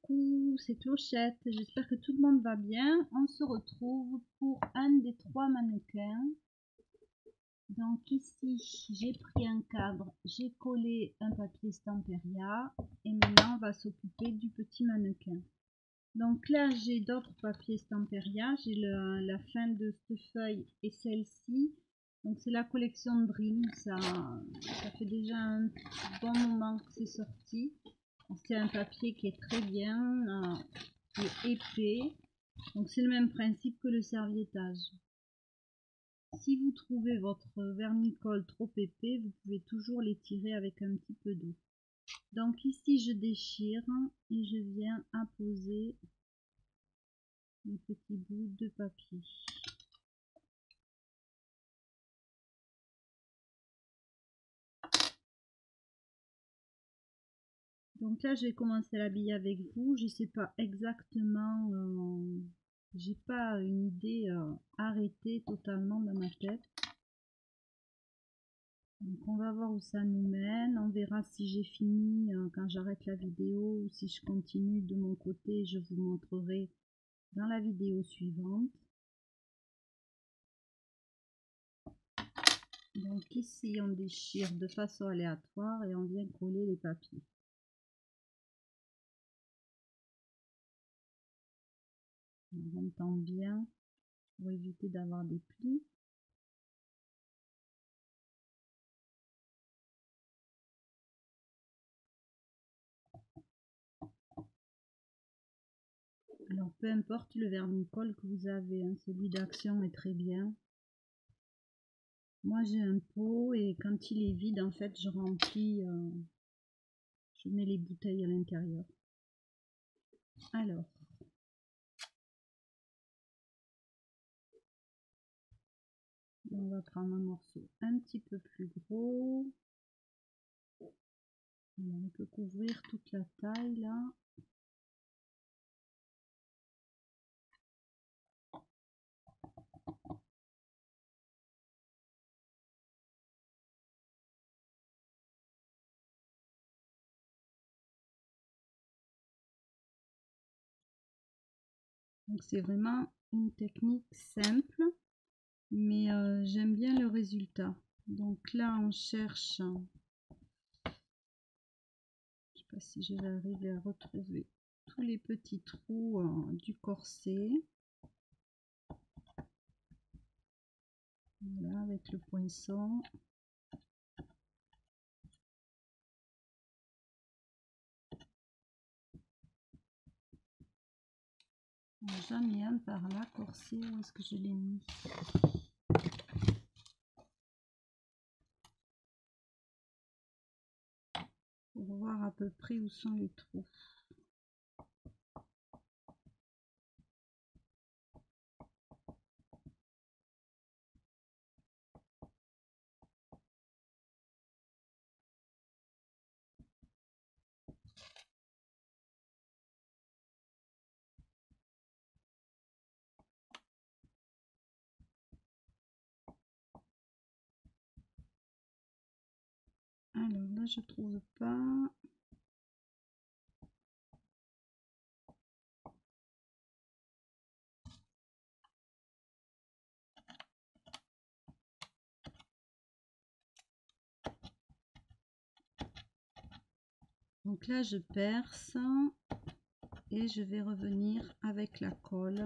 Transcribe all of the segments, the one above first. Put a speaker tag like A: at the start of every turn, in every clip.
A: Coucou, c'est Clochette, j'espère que tout le monde va bien. On se retrouve pour un des 3 mannequins. Donc ici, j'ai pris un cadre, j'ai collé un papier Stamperia et maintenant on va s'occuper du petit mannequin. Donc là, j'ai d'autres papiers Stamperia, j'ai la fin de cette feuille et celle-ci. Donc c'est la collection Dream, ça fait déjà un bon moment que c'est sorti. C'est un papier qui est très bien, qui est épais. Donc c'est le même principe que le serviettage. Si vous trouvez votre vernicole trop épais, vous pouvez toujours l'étirer avec un petit peu d'eau. Donc ici je déchire et je viens apposer mes petits bouts de papier. Donc là je vais commencer à l'habiller avec vous. Je sais pas exactement, j'ai pas une idée arrêtée totalement dans ma tête. Donc on va voir où ça nous mène, on verra si j'ai fini quand j'arrête la vidéo ou si je continue de mon côté, je vous montrerai dans la vidéo suivante. Donc ici on déchire de façon aléatoire et on vient coller les papiers. On entend bien pour éviter d'avoir des plis. Alors peu importe le vernicole que vous avez, hein, celui d'Action est très bien. Moi j'ai un pot et quand il est vide en fait je remplis, je mets les bouteilles à l'intérieur. Alors on va prendre un morceau un petit peu plus gros. On peut couvrir toute la taille là. Donc c'est vraiment une technique simple, mais j'aime bien le résultat. Donc là on cherche, je sais pas si je vais arriver à retrouver tous les petits trous du corset. Voilà, avec le poinçon. J'en ai un par là, corset, où est-ce que je l'ai mis? Pour voir à peu près où sont les trous. Alors là je trouve pas. Donc là je perce et je vais revenir avec la colle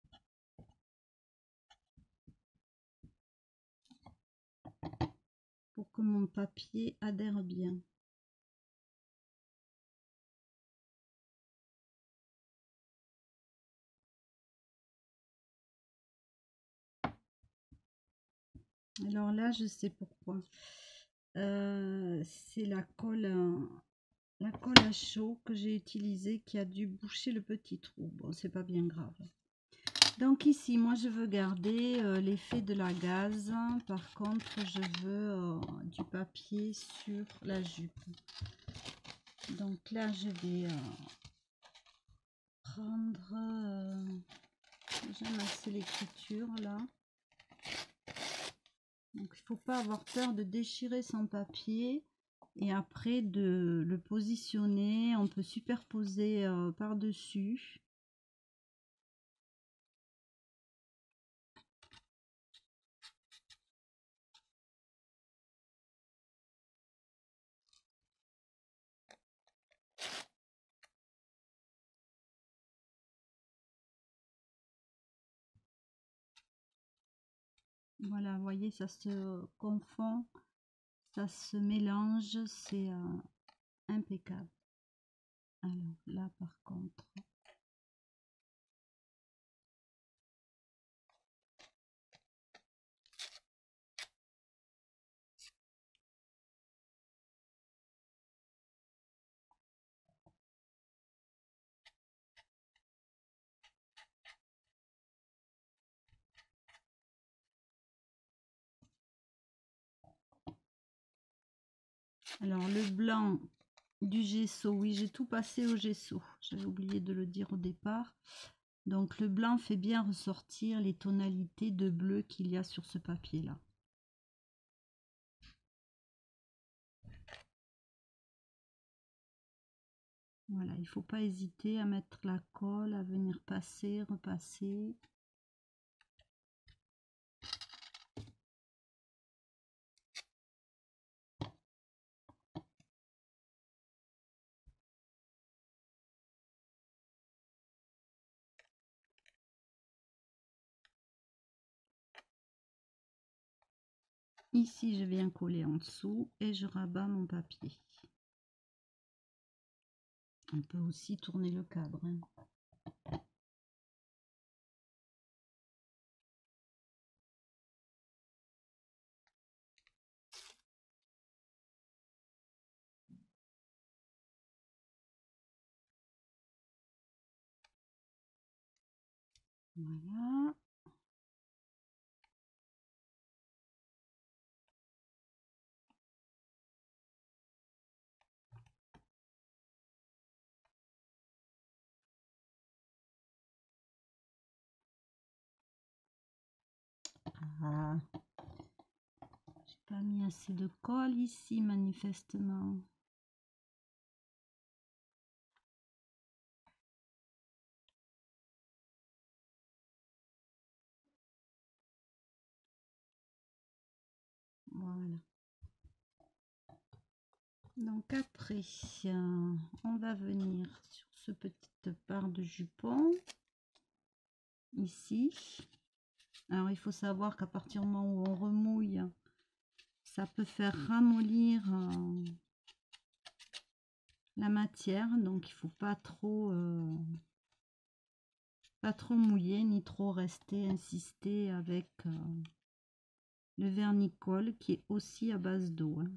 A: pour que mon papier adhère bien. Alors là je sais pourquoi. C'est la colle à chaud que j'ai utilisée qui a dû boucher le petit trou. Bon, c'est pas bien grave. Donc ici moi je veux garder l'effet de la gaze, par contre je veux du papier sur la jupe. Donc là je vais prendre, j'ai massé l'écriture là. Donc il faut pas avoir peur de déchirer son papier. et après de le positionner. On peut superposer par-dessus. Voilà, vous voyez, ça se confond, ça se mélange, c'est impeccable. Alors là, par contre, alors le blanc du gesso, oui, j'ai tout passé au gesso, j'avais oublié de le dire au départ. Donc le blanc fait bien ressortir les tonalités de bleu qu'il y a sur ce papier là. Voilà, il ne faut pas hésiter à mettre la colle, à venir passer, repasser. Ici, je viens coller en dessous et je rabats mon papier. On peut aussi tourner le cadre, hein. Voilà. Ah, j'ai pas mis assez de colle ici, manifestement. Voilà. Donc après, on va venir sur ce petite part de jupon, ici. Alors il faut savoir qu'à partir du moment où on remouille, ça peut faire ramollir la matière, donc il faut pas trop mouiller ni trop rester insister avec le vernis-colle qui est aussi à base d'eau, hein.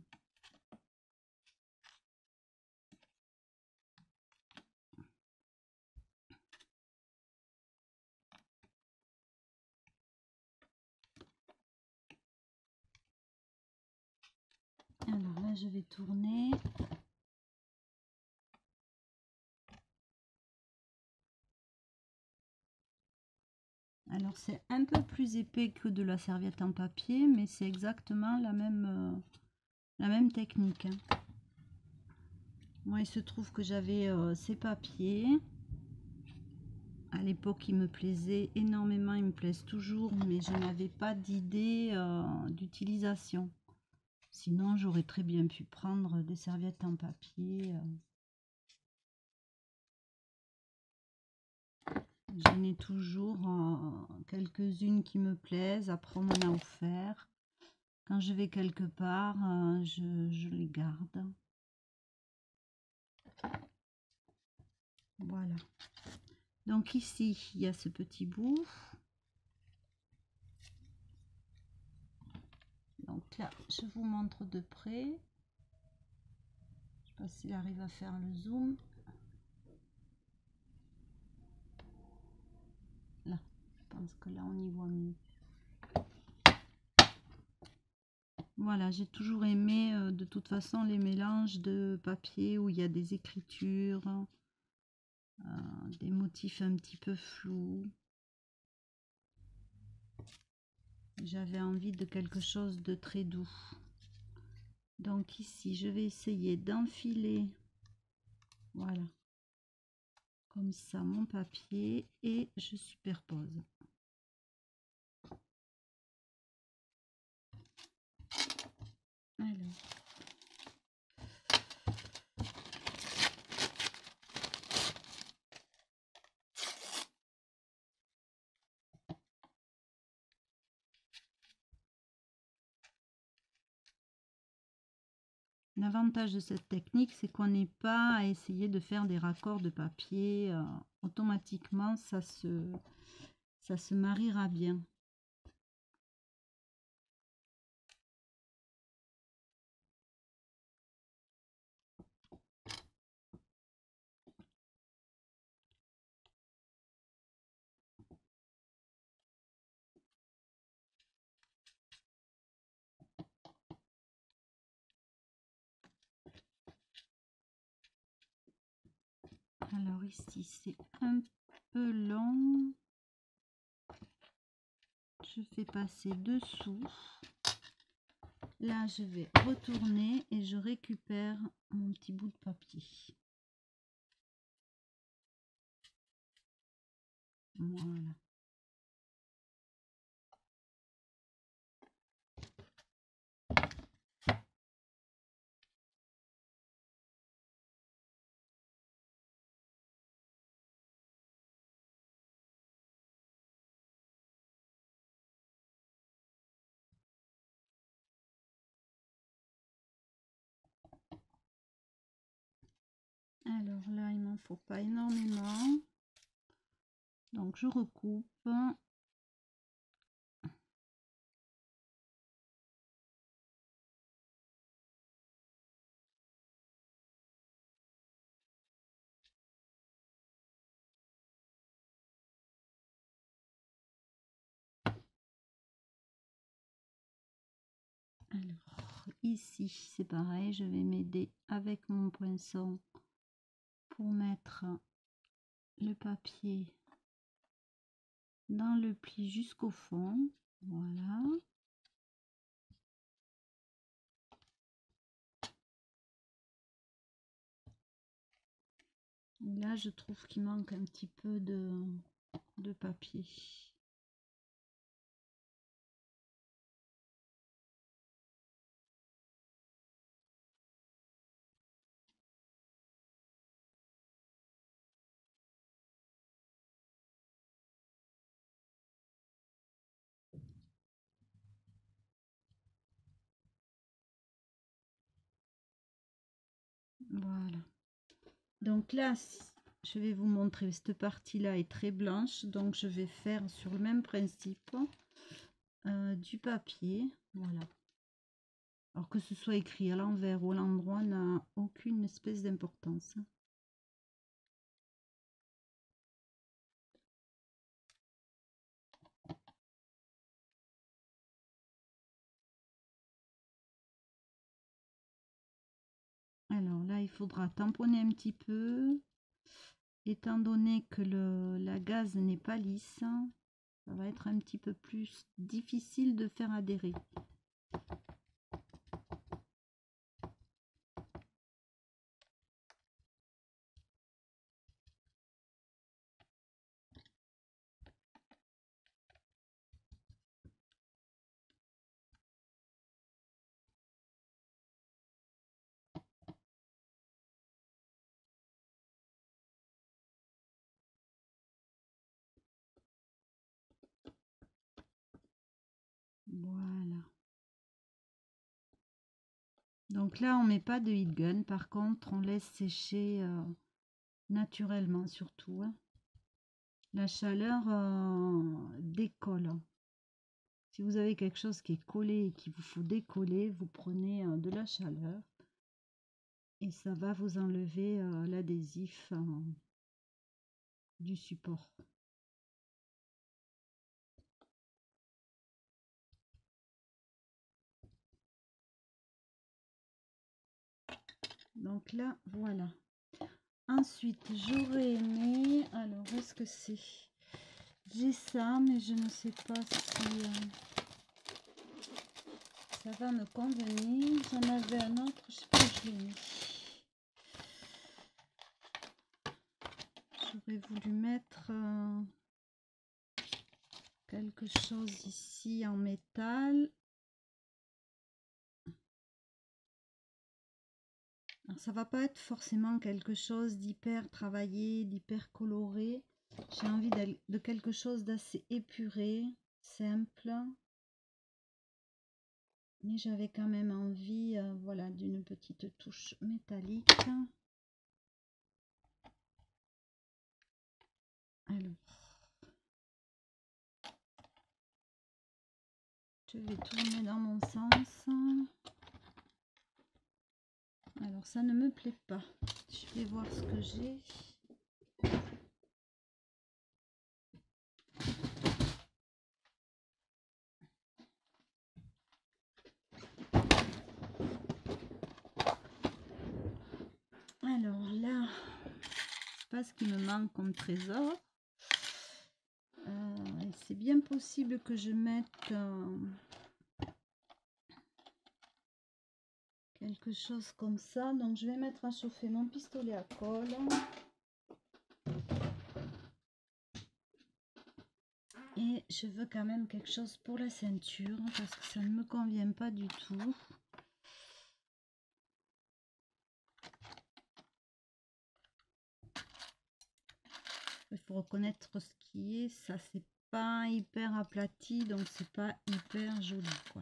A: Alors là je vais tourner. Alors c'est un peu plus épais que de la serviette en papier, mais c'est exactement la même technique, hein. Moi il se trouve que j'avais ces papiers. À l'époque, ils me plaisaient énormément, ils me plaisent toujours, mais je n'avais pas d'idée d'utilisation. Sinon, j'aurais très bien pu prendre des serviettes en papier. J'en ai toujours quelques-unes qui me plaisent. Après, on m'en a offert. Quand je vais quelque part, je les garde. Voilà. Donc ici, il y a ce petit bout. Donc là, je vous montre de près. Je ne sais pas s'il arrive à faire le zoom. Là, je pense que là, on y voit mieux. Voilà, j'ai toujours aimé de toute façon les mélanges de papier où il y a des écritures, des motifs un petit peu flous. J'avais envie de quelque chose de très doux. Donc ici, je vais essayer d'enfiler, voilà, comme ça mon papier et je superpose. Alors. L'avantage de cette technique, c'est qu'on n'est pas à essayer de faire des raccords de papier. Automatiquement, ça se mariera bien. Alors ici, c'est un peu long. Je fais passer dessous. Là, je vais retourner et je récupère mon petit bout de papier. Voilà. Alors là, il m'en faut pas énormément. Donc, je recoupe. Alors, ici, c'est pareil. Je vais m'aider avec mon poinçon pour mettre le papier dans le pli jusqu'au fond. Voilà. Là, je trouve qu'il manque un petit peu de papier. Voilà. Donc là, je vais vous montrer, cette partie-là est très blanche, donc je vais faire sur le même principe du papier. Voilà. Alors que ce soit écrit à l'envers ou à l'endroit n'a aucune espèce d'importance. Alors là, il faudra tamponner un petit peu. Étant donné que la gaze n'est pas lisse, ça va être un petit peu plus difficile de faire adhérer. Voilà. Donc là, on met pas de heat gun. Par contre, on laisse sécher naturellement, surtout. Hein. La chaleur décolle. Si vous avez quelque chose qui est collé et qu'il vous faut décoller, vous prenez de la chaleur et ça va vous enlever l'adhésif du support. Donc là, voilà. Ensuite, j'aurais aimé... Alors, où est-ce que c'est? J'ai ça, mais je ne sais pas si ça va me convenir. J'en avais un autre, je sais pas où je l'ai mis. J'aurais voulu mettre quelque chose ici en métal. Alors ça va pas être forcément quelque chose d'hyper travaillé, d'hyper coloré. J'ai envie de quelque chose d'assez épuré, simple. Mais j'avais quand même envie, voilà, d'une petite touche métallique. Alors, je vais tourner dans mon sens. Alors, ça ne me plaît pas. Je vais voir ce que j'ai. Alors là, c'est pas ce qui me manque comme trésor. C'est bien possible que je mette quelque chose comme ça. Donc je vais mettre à chauffer mon pistolet à colle. Et je veux quand même quelque chose pour la ceinture parce que ça ne me convient pas du tout. Il faut reconnaître ce qui est, ça c'est pas hyper aplati, donc c'est pas hyper joli quoi.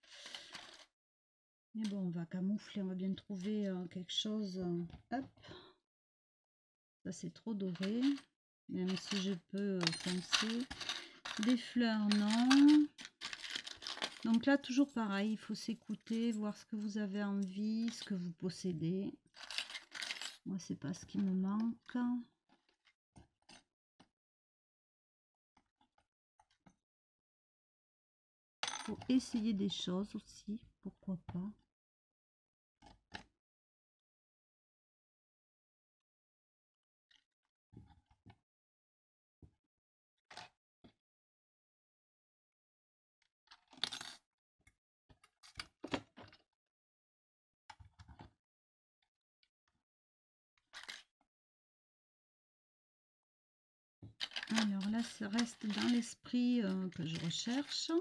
A: Mais bon, on va camoufler, on va bien trouver quelque chose. Hop, ça c'est trop doré, même si je peux foncer. Des fleurs, non. Donc là, toujours pareil, il faut s'écouter, voir ce que vous avez envie, ce que vous possédez. Moi, c'est pas ce qui me manque. Faut essayer des choses aussi, pourquoi pas. Alors là, ça reste dans l'esprit que je recherche.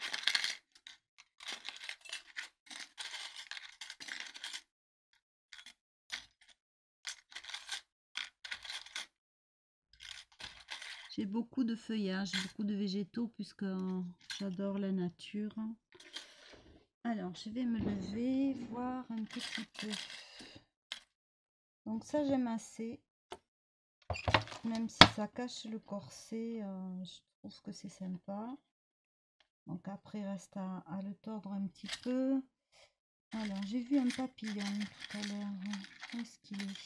A: J'ai beaucoup de feuillages, beaucoup de végétaux puisque j'adore la nature. Alors, je vais me lever, voir un petit peu. Donc ça, j'aime assez. Même si ça cache le corset, je trouve que c'est sympa. Donc après, reste à le tordre un petit peu. Alors, j'ai vu un papillon tout à l'heure. Où est-ce qu'il est?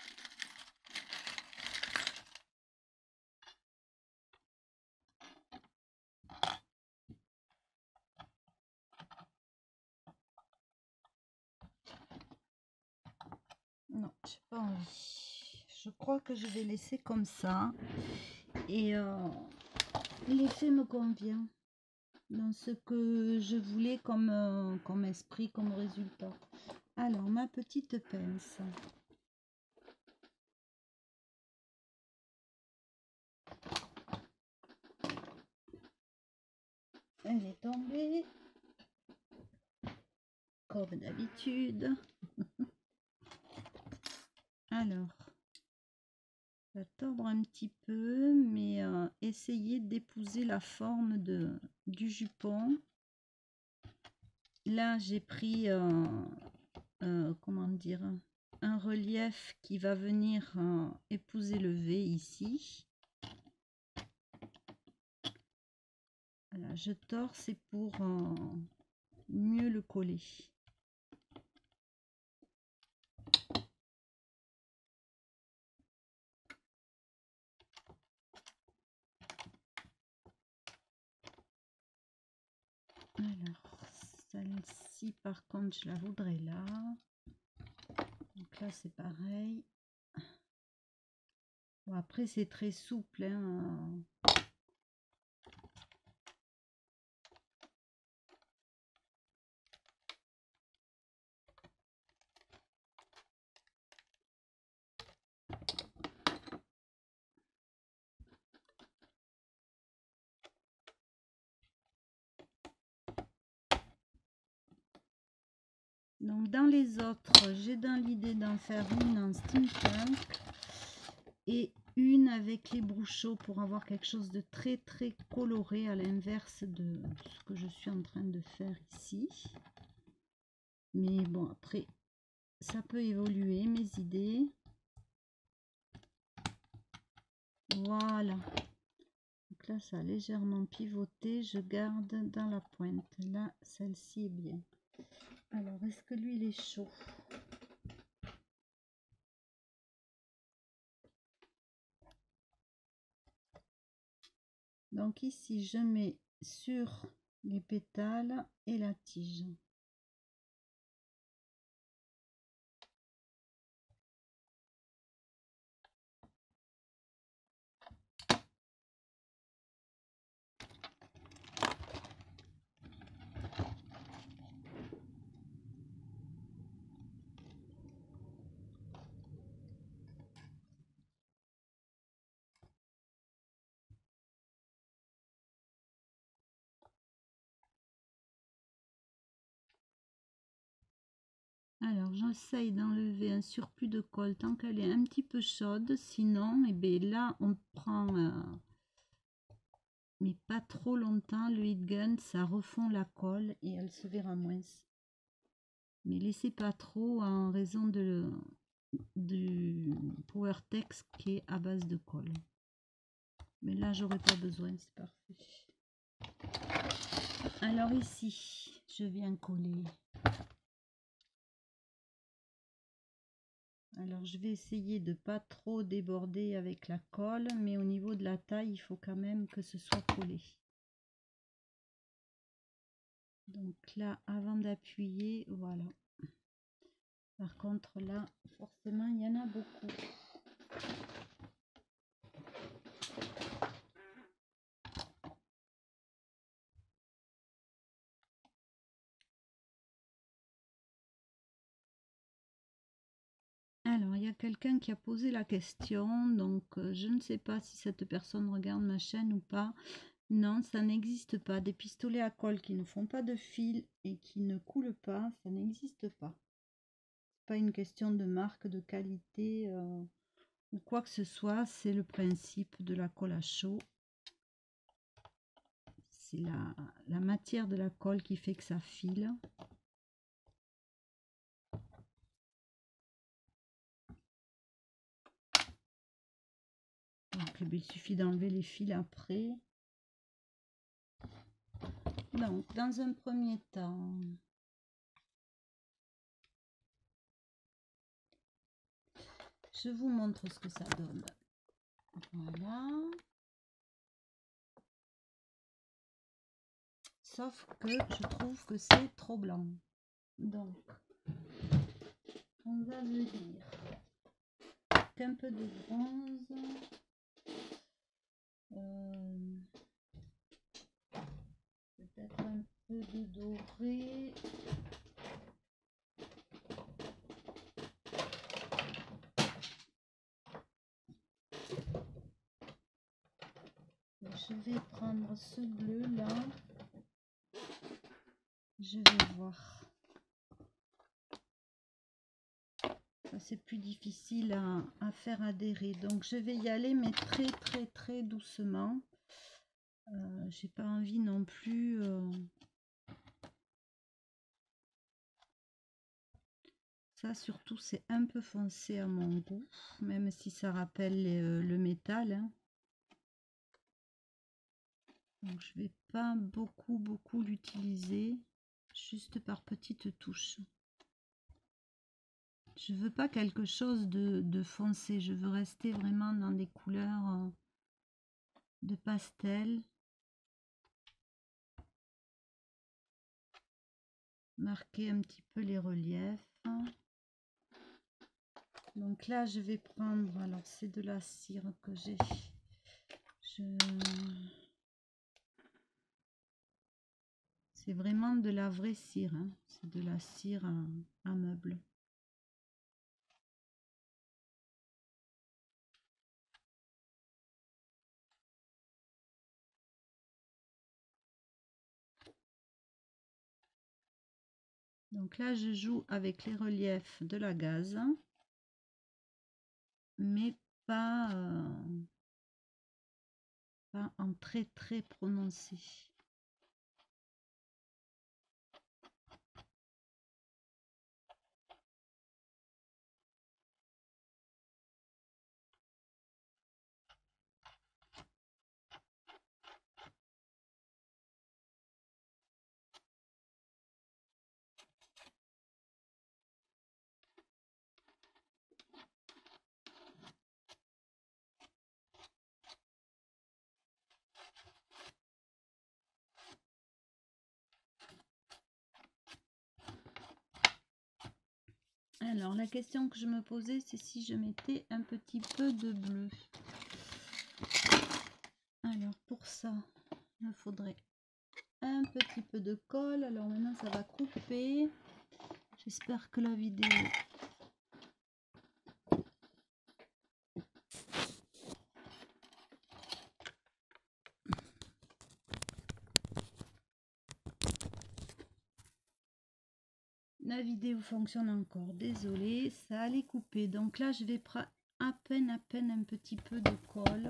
A: Non, j'ai pas envie. Je crois que je vais laisser comme ça. Et l'effet me convient. Dans ce que je voulais comme esprit, comme résultat. Alors, ma petite pince. Elle est tombée. Comme d'habitude. Alors, on va tordre un petit peu, mais essayer d'épouser la forme du jupon. Là, j'ai pris, comment dire, un relief qui va venir épouser le V ici. Voilà, je tords, c'est pour mieux le coller. Alors, celle-ci, par contre, je la voudrais là. Donc là, c'est pareil. Bon, après, c'est très souple. Hein. Donc dans les autres, j'ai dans l'idée d'en faire une en steampunk et une avec les brouchons pour avoir quelque chose de très très coloré à l'inverse de ce que je suis en train de faire ici. Mais bon, après, ça peut évoluer mes idées. Voilà. Donc là, ça a légèrement pivoté. Je garde dans la pointe. Là, celle-ci est bien. Alors, est-ce que l'huile est chaud? Donc ici, je mets sur les pétales et la tige. Alors, j'essaye d'enlever un surplus de colle tant qu'elle est un petit peu chaude. Sinon, eh bien, là, on prend, mais pas trop longtemps, le heat gun, ça refond la colle et elle se verra moins. Mais laissez pas trop en raison du PowerTex qui est à base de colle. Mais là, j'aurais pas besoin, c'est parfait. Alors ici, je viens coller. Alors je vais essayer de pas trop déborder avec la colle, mais au niveau de la taille, il faut quand même que ce soit collé. Donc là, avant d'appuyer, voilà. Par contre là, forcément, il y en a beaucoup. Alors, il y a quelqu'un qui a posé la question, donc je ne sais pas si cette personne regarde ma chaîne ou pas. Non, ça n'existe pas. Des pistolets à colle qui ne font pas de fil et qui ne coulent pas, ça n'existe pas. C'est pas une question de marque, de qualité ou quoi que ce soit, c'est le principe de la colle à chaud. C'est la matière de la colle qui fait que ça file. Donc, il suffit d'enlever les fils après. Donc, dans un premier temps, je vous montre ce que ça donne. Voilà. Sauf que je trouve que c'est trop blanc. Donc, on va venir un peu de bronze. Peut-être un peu de doré. Je vais prendre ce bleu là. Je vais voir. Ça c'est plus difficile à faire adhérer. Donc je vais y aller mais très très très doucement. J'ai pas envie non plus. Ça surtout c'est un peu foncé à mon goût, même si ça rappelle le métal. Hein. Donc je vais pas beaucoup l'utiliser, juste par petites touches. Je veux pas quelque chose de foncé, je veux rester vraiment dans des couleurs de pastel. Marquer un petit peu les reliefs. Donc là je vais prendre, alors c'est de la cire que j'ai. C'est vraiment de la vraie cire, hein. C'est de la cire à meubles. Donc là, je joue avec les reliefs de la gaze, mais pas en très très prononcé. Alors la question que je me posais, c'est si je mettais un petit peu de bleu. Alors pour ça, il me faudrait un petit peu de colle. Alors maintenant ça va couper. J'espère que la vidéo fonctionne encore. Désolée, ça allait couper. Donc là je vais prendre à peine un petit peu de colle.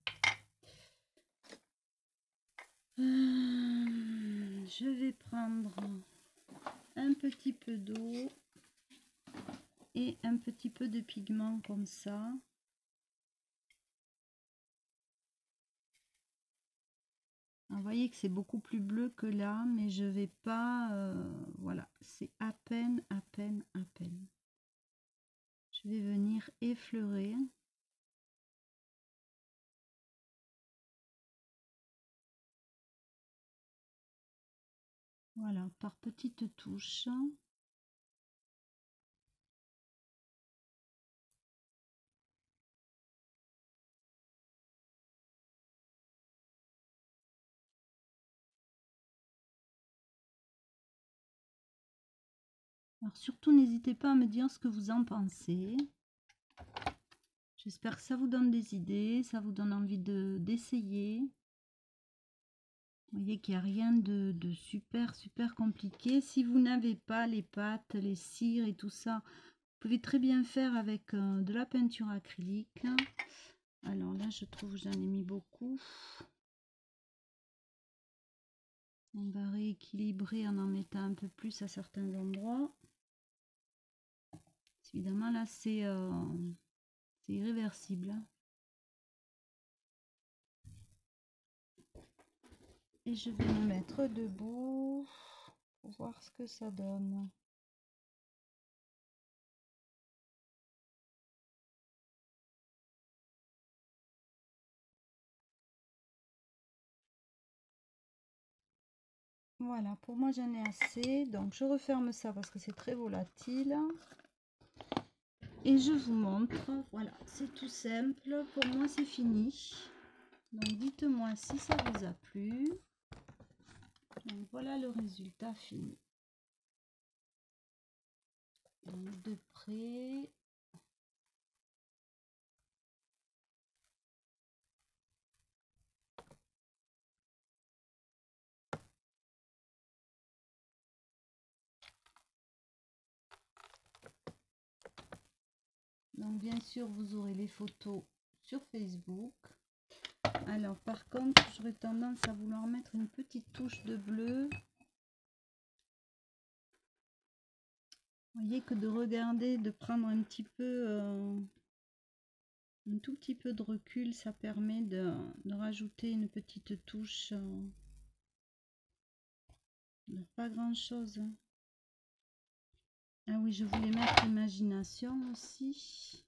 A: Je vais prendre un petit peu d'eau et un petit peu de pigment comme ça. Vous voyez que c'est beaucoup plus bleu que là, mais je vais pas, voilà, c'est à peine. Je vais venir effleurer. Voilà, par petites touches. Alors surtout, n'hésitez pas à me dire ce que vous en pensez. J'espère que ça vous donne des idées, ça vous donne envie d'essayer. Vous voyez qu'il n'y a rien de super compliqué. Si vous n'avez pas les pâtes, les cires et tout ça, vous pouvez très bien faire avec de la peinture acrylique. Alors là, je trouve que j'en ai mis beaucoup. On va rééquilibrer en mettant un peu plus à certains endroits. Évidemment, là, c'est irréversible. Et je vais me mettre debout pour voir ce que ça donne. Voilà, pour moi j'en ai assez. Donc je referme ça parce que c'est très volatile. Et je vous montre. Voilà, c'est tout simple. Pour moi c'est fini. Donc dites-moi si ça vous a plu. Donc voilà le résultat fini. Donc de près. Donc bien sûr vous aurez les photos sur Facebook. Alors par contre j'aurais tendance à vouloir mettre une petite touche de bleu. Vous voyez que de regarder, de prendre un petit peu, un tout petit peu de recul, ça permet de rajouter une petite touche. Pas grand chose. Ah oui, je voulais mettre imagination aussi.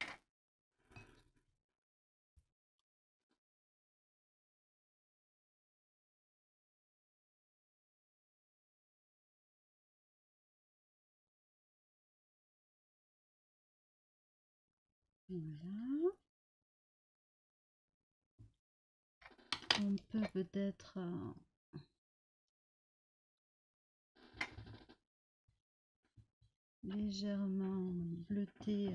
A: Voilà. On peut peut-être légèrement bleuter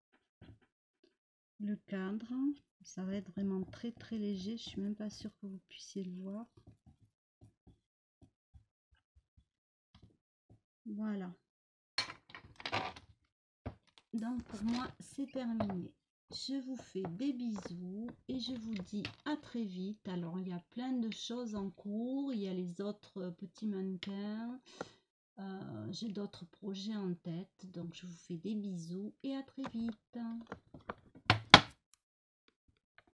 A: le cadre. Ça va être vraiment très léger. Je suis même pas sûre que vous puissiez le voir. Voilà. Donc pour moi c'est terminé. Je vous fais des bisous et je vous dis à très vite. Alors il y a plein de choses en cours, il y a les autres petits mannequins, j'ai d'autres projets en tête, donc je vous fais des bisous et à très vite.